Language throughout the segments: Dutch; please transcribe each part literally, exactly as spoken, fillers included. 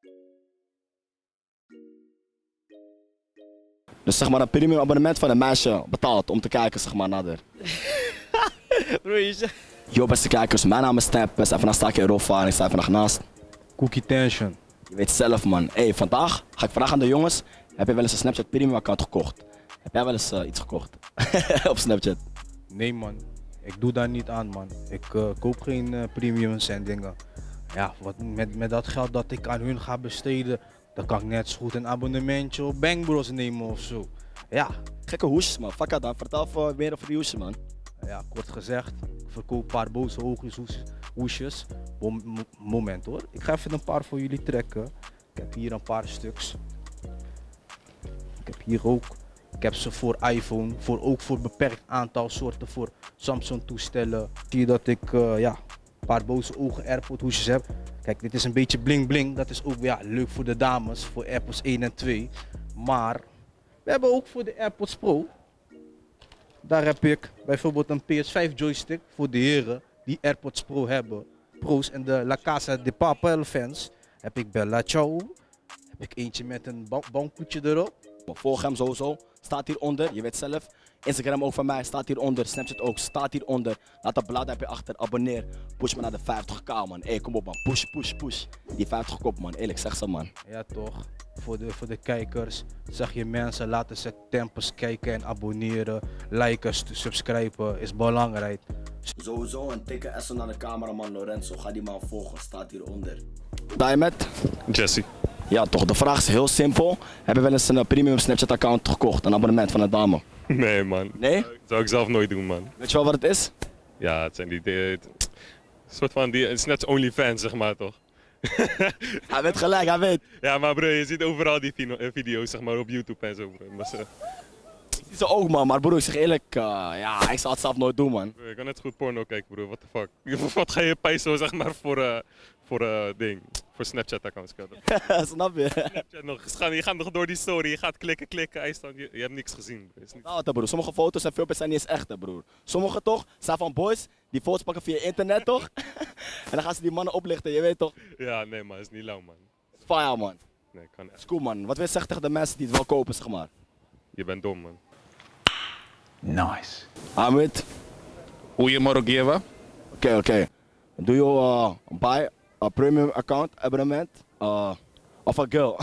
Dus zeg maar een premium abonnement van een meisje betaalt om te kijken zeg maar naar haar. Bro, je zegt... Yo beste kijkers, mijn naam is Snap, best even een stakje Europa en ik sta vandaag naast. Cookie Tension. Je weet zelf man. Hey, vandaag ga ik vragen aan de jongens, heb je wel eens een Snapchat premium account gekocht? Heb jij wel eens uh, iets gekocht op Snapchat? Nee man, ik doe daar niet aan man. Ik uh, koop geen uh, premiums en dingen. Ja, wat, met, met dat geld dat ik aan hun ga besteden, dan kan ik net zo goed een abonnementje op Bang Bros nemen of zo. Ja. Gekke hoesjes man, fuck dan. Vertel even meer over die hoesjes man. Ja, kort gezegd, ik verkoop een paar boze oogjes hoesjes. Mom moment hoor, ik ga even een paar voor jullie trekken. Ik heb hier een paar stuks. Ik heb hier ook, ik heb ze voor iPhone, voor, ook voor een beperkt aantal soorten voor Samsung toestellen. Zie je dat ik uh, ja, een paar boze ogen AirPod hoesjes heb. Kijk, dit is een beetje bling bling, dat is ook ja, leuk voor de dames, voor AirPods één en twee. Maar we hebben ook voor de AirPods Pro. Daar heb ik bijvoorbeeld een P S vijf joystick voor de heren die AirPods Pro hebben. Pro's en de La Casa de Papel fans. Heb ik Bella Ciao. Heb ik eentje met een ba bankkoetje erop. Volg hem sowieso, staat hieronder, je weet zelf. Instagram ook van mij, staat hieronder. Snapchat ook, staat hieronder. Laat dat blad achter, abonneer. Push me naar de vijftig k man. Hey, kom op man, push, push, push. Die vijftig kop man, eerlijk zeg ze man. Ja toch, voor de, voor de kijkers zeg je mensen laten ze tempels kijken en abonneren. Liken, subscriben is belangrijk. Sowieso een dikke S naar de cameraman Lorenzo, ga die man volgen, staat hieronder. Sta je met? Jesse. Ja toch, de vraag is heel simpel. Heb je wel eens een premium Snapchat account gekocht, een abonnement van een dame? Nee man. Nee? Dat zou ik zelf nooit doen man. Weet je wel wat het is? Ja, het zijn die, die het, een soort van, die, het is net OnlyFans zeg maar toch. Hij weet gelijk, hij weet. Ja maar bro, je ziet overal die video's zeg maar op YouTube en zo bro. Maar ze, Die is ook man, maar broer ik zeg eerlijk, uh, ja ik zou het zelf nooit doen man. bro, je kan net goed porno kijken bro, what the fuck. Wat ga je pijzen zeg maar voor, uh, voor uh, ding, voor Snapchat accounts. Snap je? Snapchat nog, je gaat nog door die story, je gaat klikken, klikken, IJsland, je, je hebt niks gezien bro. Is niet... Nou, broer. Sommige foto's en filmpjes zijn niet eens echte broer. Sommige toch, zijn van boys die foto's pakken via internet toch? En dan gaan ze die mannen oplichten, je weet toch? Ja nee man, is niet lauw man. Fire man. Nee, kan echt. Is cool man. Wat wil je zeggen tegen de mensen die het wel kopen zeg maar? Je bent dom man. Nice. Hamid? Goedemorgen, Geva. Oké, okay, oké. Okay. Do you uh, buy a premium account abonnement uh, of a girl?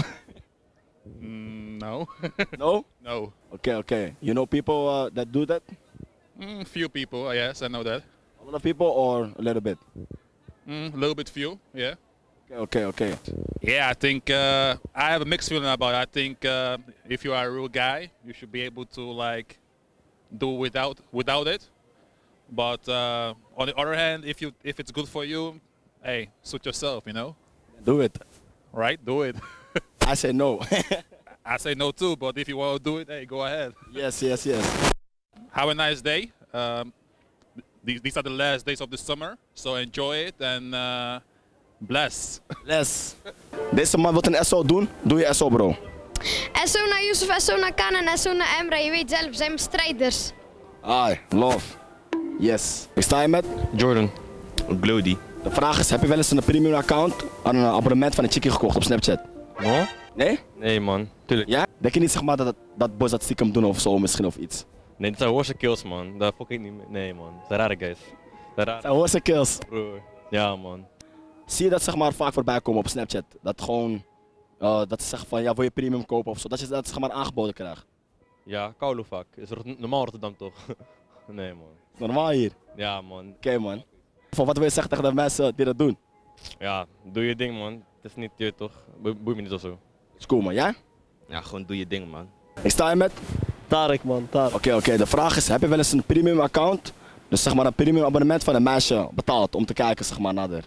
Mm, no. No? No. Okay, okay. You know people uh, that do that? Mm, few people, yes, I know that. A lot of people or a little bit? Mm, a little bit few, yeah. Okay, okay, okay. Yeah, I think uh, I have a mixed feeling about it. I think uh, if you are a real guy, you should be able to like do without without it. But uh, on the other hand, if you if it's good for you, hey, suit yourself, you know. Do it. Right, do it. I say no. I say no too, but if you want to do it, hey, go ahead. Yes, yes, yes. Have a nice day. Um, these, these are the last days of the summer, so enjoy it and uh, bless. Bless. Deze man wil een S O doen, doe je S O bro. S O naar Yusuf, S O naar Kan en S O naar Emre. Je weet zelf, zijn strijders. Ai, love. Yes. Ik sta je met? Jordan. Glody. De vraag is, heb je wel eens een premium account aan een abonnement van een chickie gekocht op Snapchat? No? Nee? Nee man, tuurlijk. Ja? Denk je niet zeg maar dat, dat boys dat stiekem doen of zo misschien of iets? Nee, dit zijn horse kills man. Daar fok ik niet mee. Nee man, dat zijn rare guys. Dat zijn rare. Zijn horse kills. Broer. Ja man. Zie je dat zeg maar vaak voorbij komen op Snapchat? Dat gewoon, uh, dat ze zeggen van ja wil je premium kopen of zo, dat je dat zeg maar aangeboden krijgt. Ja, koude vaak. Is Rot normaal Rotterdam toch? Nee man. Normaal hier. Ja man. Oké okay, man. Van wat wil je zeggen tegen de mensen die dat doen? Ja, doe je ding man. Het is niet je toch? Bo boeit me niet of zo. Is cool man, jij? Ja, gewoon doe je ding man. Ik sta je met? Tarek man, Tarek. Oké, okay, oké. Okay. De vraag is, heb je wel eens een premium account? Dus zeg maar een premium abonnement van een meisje betaald om te kijken zeg maar naar haar.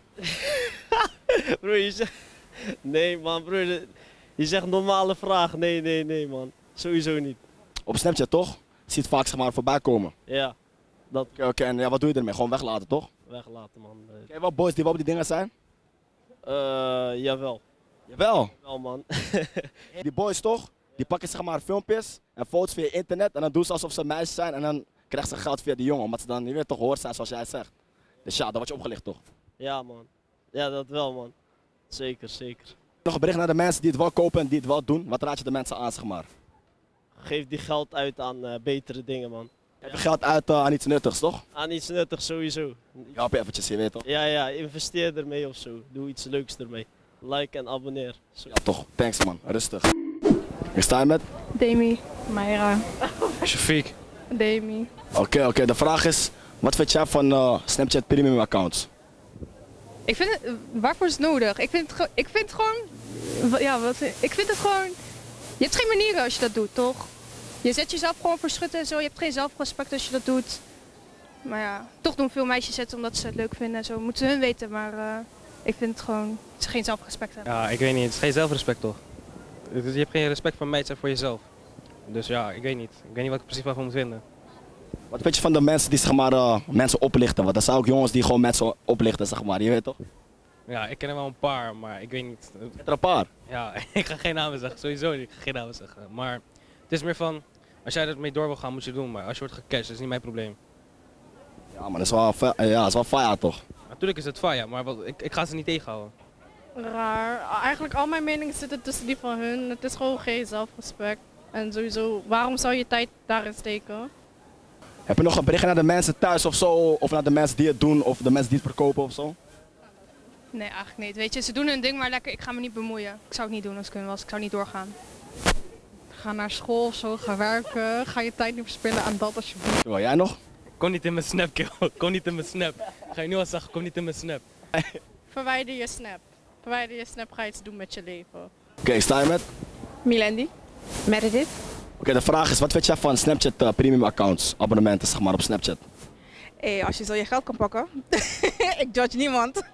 Bro, je zegt... Nee man, bro. Je zegt normale vraag. Nee, nee, nee man. Sowieso niet. Op Snapchat toch? Je ziet vaak zeg maar voorbij komen. Ja. Dat... Oké, okay, okay. En ja, wat doe je ermee? Gewoon weglaten toch? Weglaten man. Ken je wel boys die wel op die dingen zijn? Uh, jawel. Jawel? Wel man. Die boys toch? Die pakken zeg maar filmpjes en foto's via internet en dan doen ze alsof ze meisjes zijn en dan krijgen ze geld via die jongen. Omdat ze dan, je weet toch, hoort zijn zoals jij zegt. Dus ja, dat wordt je opgelicht toch? Ja man. Ja, dat wel man. Zeker, zeker. Nog een bericht naar de mensen die het wel kopen en die het wel doen. Wat raad je de mensen aan, zeg maar? Geef die geld uit aan uh, betere dingen, man. Heb je geld uit uh, aan iets nuttigs, toch? Aan iets nuttigs sowieso. Ja, op je eventjes, je weet toch? Ja, ja, investeer ermee of zo. Doe iets leuks ermee. Like en abonneer. Zo. Ja, toch. Thanks, man. Rustig. Ik sta je met? Demi. Mayra. Shafiq. Demi. Oké, okay, oké. Okay. De vraag is, wat vind jij van uh, Snapchat Premium accounts? Ik vind het, waarvoor is het nodig? Ik vind het, ik vind het gewoon, ja, wat, ik vind het gewoon, je hebt geen manieren als je dat doet, toch? Je zet jezelf gewoon voor schutten en zo, je hebt geen zelfrespect als je dat doet. Maar ja, toch doen veel meisjes het omdat ze het leuk vinden en zo, moeten hun weten, maar uh, ik vind het gewoon, dat ze geen zelfrespect hebben. Ja, ik weet niet, het is geen zelfrespect toch? Je hebt geen respect voor meisjes en voor jezelf. Dus ja, ik weet niet. Ik weet niet wat ik precies van moet vinden. Wat vind je van de mensen die zeg maar, uh, mensen oplichten? Want er zijn ook jongens die gewoon mensen oplichten, zeg maar, je weet toch? Ja, ik ken er wel een paar, maar ik weet niet. Je hebt er een paar? Ja, ik ga geen namen zeggen, sowieso niet. Ik ga geen namen zeggen. Maar het is meer van, als jij ermee door wil gaan, moet je het doen. Maar als je wordt gecashed, dat is niet mijn probleem. Ja, maar dat is wel, ja, dat is wel fire toch? Natuurlijk is het fire, maar wat, ik, ik ga ze niet tegenhouden. Raar. Eigenlijk al mijn meningen zitten tussen die van hun. Het is gewoon geen zelfrespect. En sowieso, waarom zou je tijd daarin steken? Heb je nog een bericht naar de mensen thuis of zo? Of naar de mensen die het doen of de mensen die het verkopen of zo? Nee, eigenlijk niet. Weet je, ze doen hun ding maar lekker. Ik ga me niet bemoeien. Ik zou het niet doen als ik hun was. Ik zou niet doorgaan. Ga naar school of zo, ga werken. Ga je tijd niet verspillen aan dat alsjeblieft. Wil jij nog? Kom niet in mijn snap, kill. Kom niet in mijn snap. Ga je nu al zeggen, kom niet in mijn snap. Verwijder je snap. Verwijder je snap, ga je iets doen met je leven. Oké, okay, sta je met? Milendi. Meredith. Oké, okay, de vraag is, wat vind jij van Snapchat uh, premium accounts, abonnementen zeg maar op Snapchat? Hey, als je zo je geld kan pakken, ik judge niemand.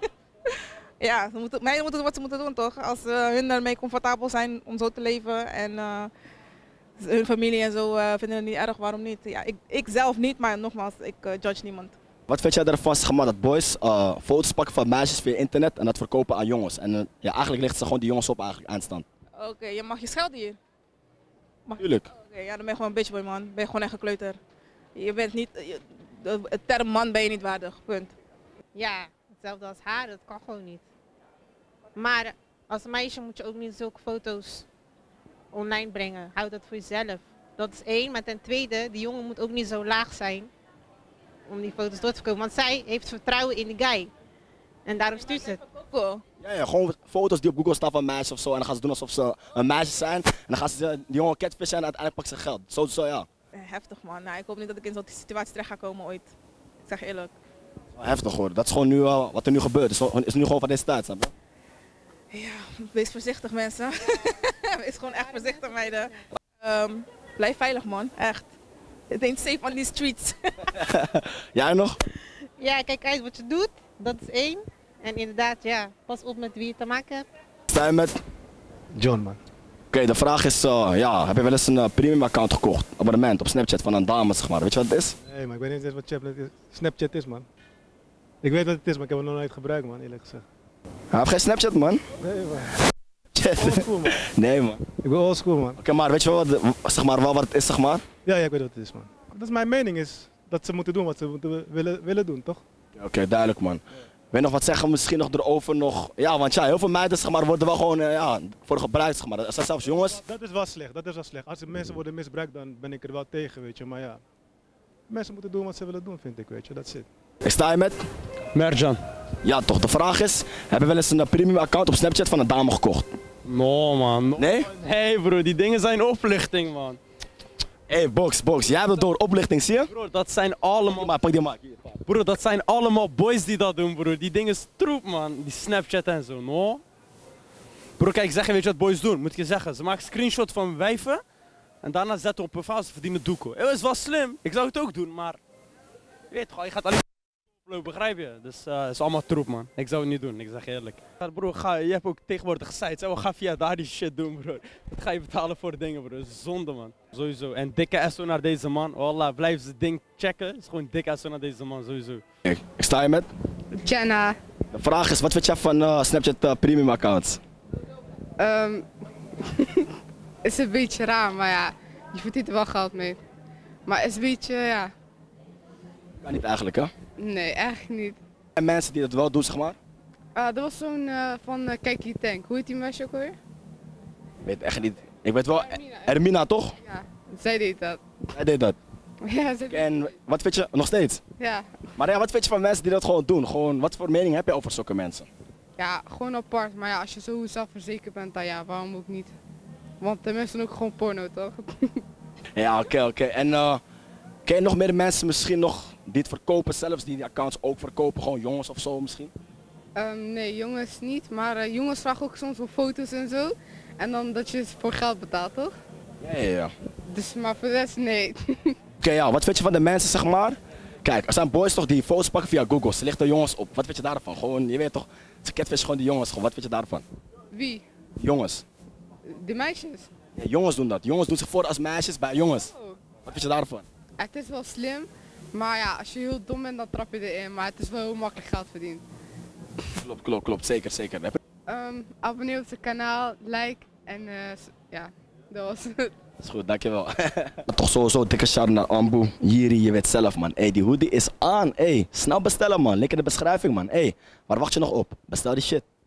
Ja, ze moeten, mij moeten wat ze moeten doen toch? Als uh, hun ermee comfortabel zijn om zo te leven en uh, hun familie en zo uh, vinden het niet erg, waarom niet? Ja, ik, ik zelf niet, maar nogmaals, ik uh, judge niemand. Wat vind jij ervan zeg maar, dat boys uh, foto's pakken van meisjes via internet en dat verkopen aan jongens? En uh, ja, eigenlijk lichten ze gewoon die jongens op eigenlijk eindstand. Oké, okay, je mag je schelden hier. Mag... Tuurlijk. Oké, okay, ja, dan ben je gewoon een bitchboy man. Ben je gewoon echt een kleuter. Je bent niet, je, de, het term man ben je niet waardig, punt. Ja, hetzelfde als haar, dat kan gewoon niet. Maar als meisje moet je ook niet zulke foto's online brengen. Houd dat voor jezelf. Dat is één, maar ten tweede, die jongen moet ook niet zo laag zijn om die foto's door te verkopen. Want zij heeft vertrouwen in die guy. En daarom stuurt ze het. Ja, ja, gewoon foto's die op Google staan van meisjes of zo. En dan gaan ze doen alsof ze een meisje zijn. En dan gaan ze die jongen catfishen en uiteindelijk pakken ze geld. Zo, zo ja. Heftig man. Nou, ik hoop niet dat ik in zo'n situatie terecht ga komen ooit. Ik zeg eerlijk. Heftig hoor. Dat is gewoon nu uh, wat er nu gebeurt. Het is, is nu gewoon van deze tijd, snap je? Ja, wees voorzichtig mensen. Wees gewoon echt voorzichtig meiden. Um, blijf veilig man, echt. Het ain't safe on these streets. Jij nog? Ja, kijk uit wat je doet. Dat is één. En inderdaad, ja, pas op met wie je te maken hebt. Sta je met? John man. Oké, okay, de vraag is, uh, ja, heb je wel eens een uh, premium account gekocht, abonnement op Snapchat van een dame zeg maar, weet je wat het is? Nee maar ik weet niet eens wat Snapchat is man. Ik weet wat het is maar ik heb het nog nooit gebruikt man, eerlijk gezegd. Hij heeft geen Snapchat man. Nee man. Oldschool man. Nee man. Ik ben oldschool man. Oké okay, maar weet je wel wat, zeg maar, wel wat het is zeg maar? Ja, ja ik weet wat het is man. Dat is mijn mening is dat ze moeten doen wat ze moeten willen, willen doen toch? Oké, okay, duidelijk man. Wil je nog wat zeggen misschien nog erover nog? Ja, want ja, heel veel meiden zeg maar, worden wel gewoon uh, ja, voor gebruikt zeg maar. Er zijn zelfs jongens. Dat is wel slecht, dat is wel slecht. Als er mensen worden misbruikt dan ben ik er wel tegen weet je, maar ja. Mensen moeten doen wat ze willen doen vind ik weet je, dat zit. Ik sta je met? Merjan. Ja toch, de vraag is, heb je wel eens een premium account op Snapchat van een dame gekocht? No man. No. Nee? Nee bro, die dingen zijn oplichting man. Hé hey, box, box, jij hebt het door oplichting zie je? Bro, dat zijn allemaal... Maar pak die maar. Bro, dat zijn allemaal boys die dat doen bro, die dingen is troep man, die Snapchat en zo, no? Bro kijk, zeg je weet je wat boys doen, moet ik je zeggen, ze maken screenshot van wijven en daarna zetten op profiel, ze verdienen doekoe. Het is wel slim, ik zou het ook doen, maar je weet gewoon, je gaat alleen oplopen, begrijp je? Dus het uh, is allemaal troep man, ik zou het niet doen, ik zeg je eerlijk. Bro, ga, je hebt ook tegenwoordig sites, we gaan via daar die shit doen bro. Wat ga je betalen voor dingen bro, dat is zonde man. Sowieso, en dikke S O naar deze man, wallah, blijf zijn ding checken, het is gewoon dikke S O naar deze man, sowieso. Ik, ik sta je met? Jenna. De vraag is, wat vind jij van uh, Snapchat uh, premium accounts? Um, is een beetje raar, maar ja, je verdient er wel geld mee. Maar het is een beetje, ja... Kan niet eigenlijk hè? Nee, eigenlijk niet. En mensen die dat wel doen zeg maar? Ah, dat was zo'n uh, van uh, Kijk je Tank. Hoe heet die meisje ook alweer? Ik weet echt niet. Ik weet wel, Ermina, Ermina toch? Ja, zij deed dat. Zij deed dat. Ja, zij deed En wat vind je, nog steeds? Ja. Maar ja, wat vind je van mensen die dat gewoon doen? Gewoon, wat voor mening heb je over zulke mensen? Ja, gewoon apart. Maar ja, als je zo zelfverzekerd bent, dan ja, waarom ook niet? Want de mensen doen ook gewoon porno, toch? Ja, oké, okay, oké. Okay. En uh, ken je nog meer mensen misschien nog die het verkopen zelfs, die die accounts ook verkopen? Gewoon jongens of zo misschien? Um, nee, jongens niet. Maar uh, jongens vragen ook soms om foto's en zo. En dan dat je het voor geld betaalt, toch? Ja, ja, ja. Dus, maar voor de rest, nee. Oké, okay, ja, wat vind je van de mensen, zeg maar? Kijk, er zijn boys toch die foto's pakken via Google. Ze lichten jongens op. Wat vind je daarvan? Gewoon, je weet toch, ze catfish gewoon die jongens. Gewoon. Wat vind je daarvan? Wie? Jongens. De meisjes? Ja, jongens doen dat. Jongens doen zich voor als meisjes bij jongens. Oh. Wat vind je daarvan? Het is wel slim. Maar ja, als je heel dom bent, dan trap je erin. Maar het is wel heel makkelijk geld verdienen. Klopt, klopt, klopt. Zeker, zeker. Um, abonneer op zijn kanaal, like en uh, ja, dat was het. Is goed, dankjewel. Toch sowieso dikke shout naar Ambu. Jiri, je weet zelf man. Hey, die hoodie is aan. Hey, snel bestellen man. Link in de beschrijving man. Hey, waar wacht je nog op? Bestel die shit.